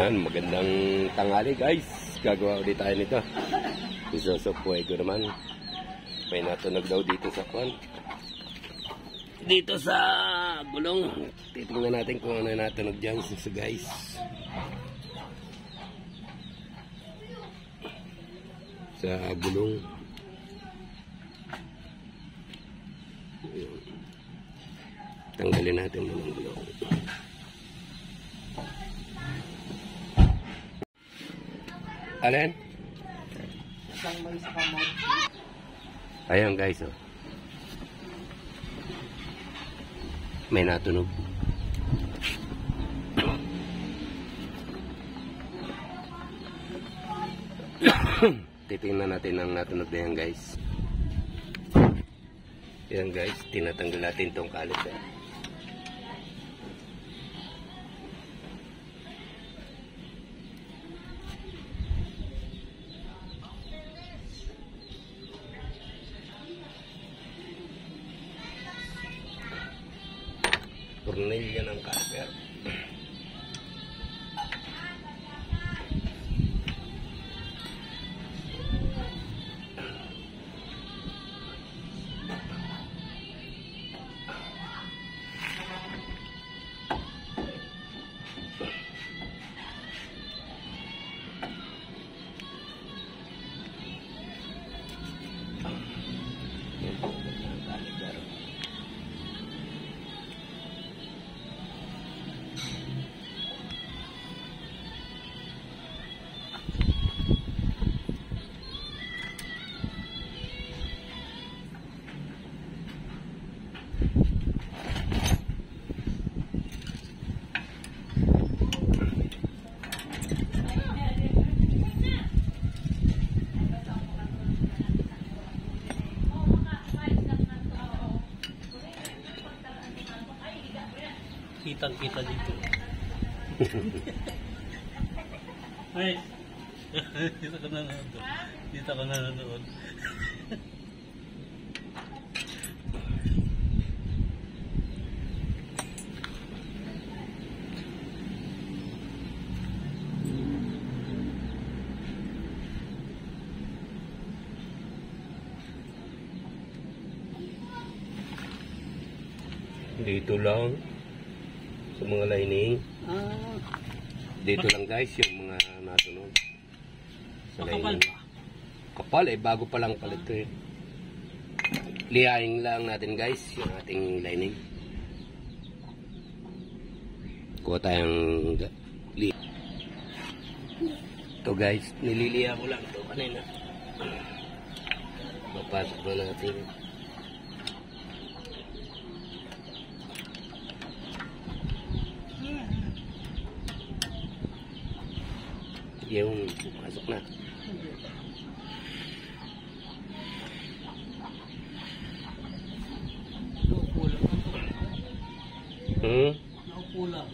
Yan, magandang tanghali guys. Gagawa ulit tayo nito. Isusupuhay ko naman. May natunog daw dito sa kwan. Dito sa gulong. Titingnan natin kung ano natunog dyan so guys. Sa gulong. Tanggalin natin muna ang gulong. Alin? Ayan guys, oh. May natunog. Titingnan natin ang natunog na yan guys. Ayan guys, tinatanggal natin itong kalit. Tornilyo ng caliper. Kitang-kita dito. Ay! Dito ka nanonood. Dito ka nanonood. Dito lang. Sa mga lining. Dito lang guys yung mga natunog. Sa Kapal lining. pa. Kapal eh, bago pa lang pala ito eh. Lihain lang natin guys yung ating lining. Kuha tayong liha. Ito guys, nililiha ko lang ito kanina. Mapasok na natin. Yung pasok na. Naupo lang. Naupo lang.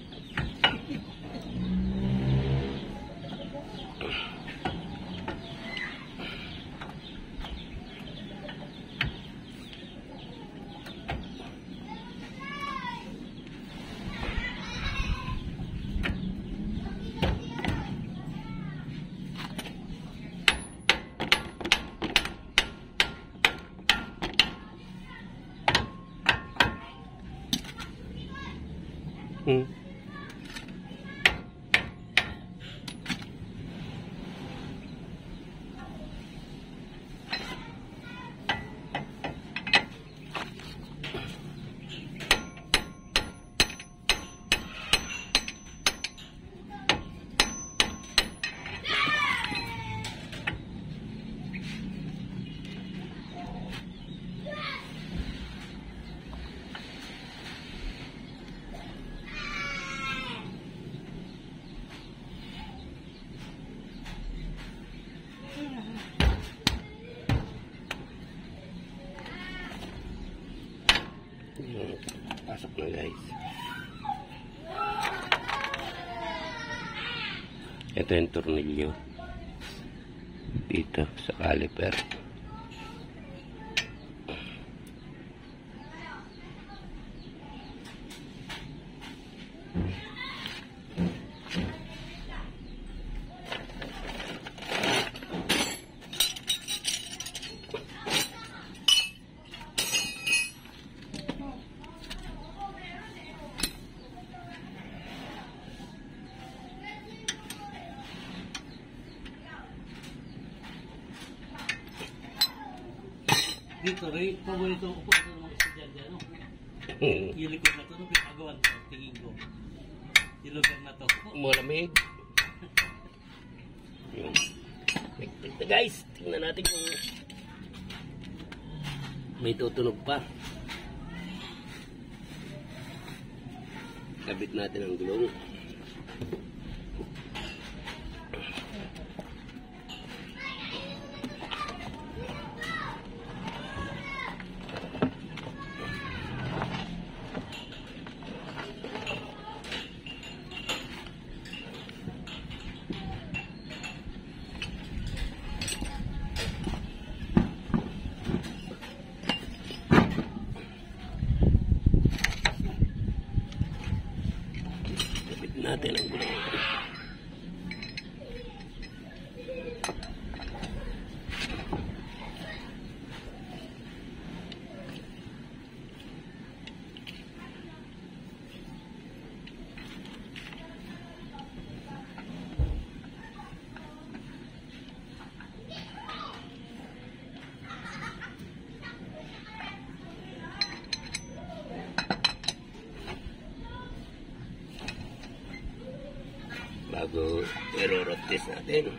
Pasok na guys. Ito yung tornilyo dito sa caliper. Dito rin, paborito ko ito ng mga estudyante. Ano? Yung likod na ito, nung pinagawan ko, tingin ko. Yung lugar na ito. Malamig. Yun. Ito guys, tingnan natin kung may tutunog pa. Kabit natin ang gulong. Natin ang gulong. Bago i-road test natin.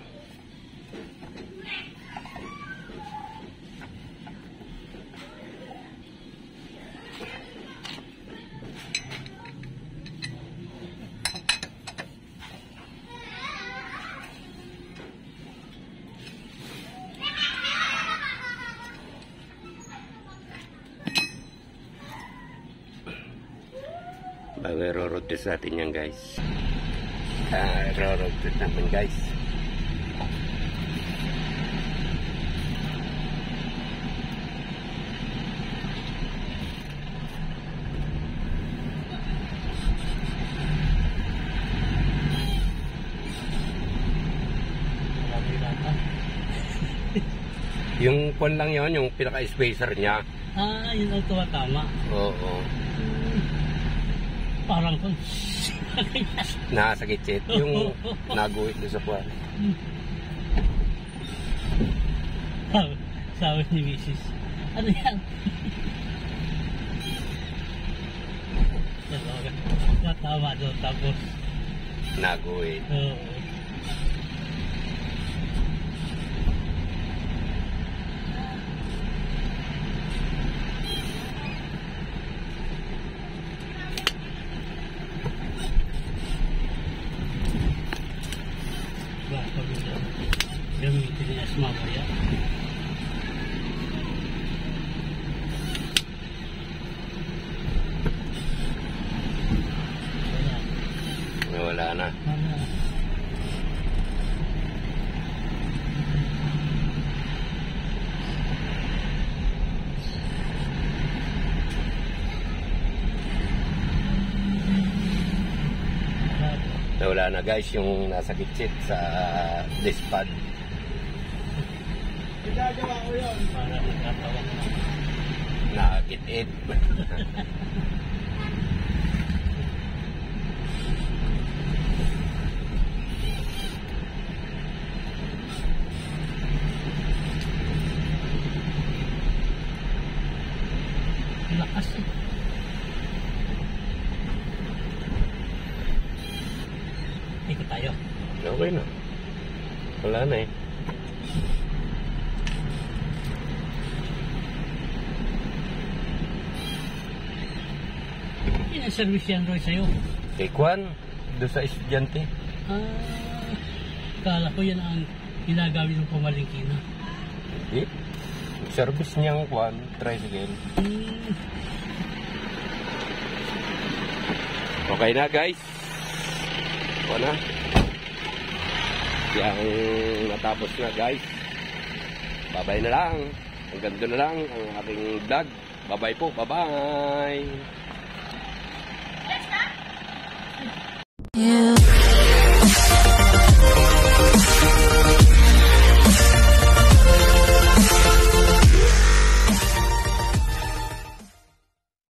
Bago i-road test natin yan guys. Road trip namin guys. Yung pon lang yon, yung pinaka-spacer niya. Yun ang tumatama. Oo. Parang kung Nasa gitsit. Yung naguhit doon sa puwan. sabi ni Mrs. Ano yan? Natama doon tapos Naguhit. gamitin niya sa mamaya. Wala na. Wala na guys yung nasa gitsit sa disc pad. Ginagawa ko yun para magkatawa ko. Nakakit-it. Lakas eh. Ikot tayo. Okay na. Wala na eh. Ina-service yan Roy sa'yo? Kwan, doon sa estudyante. Kala ko yan ang ginagamit ng pamalingkina. Hindi. Service niyang kwan, tricycle. Okay na guys. O na. Yang natapos na guys. Bye-bye na lang. Hanggang doon na lang ang aking vlog. Bye-bye po. Bye-bye.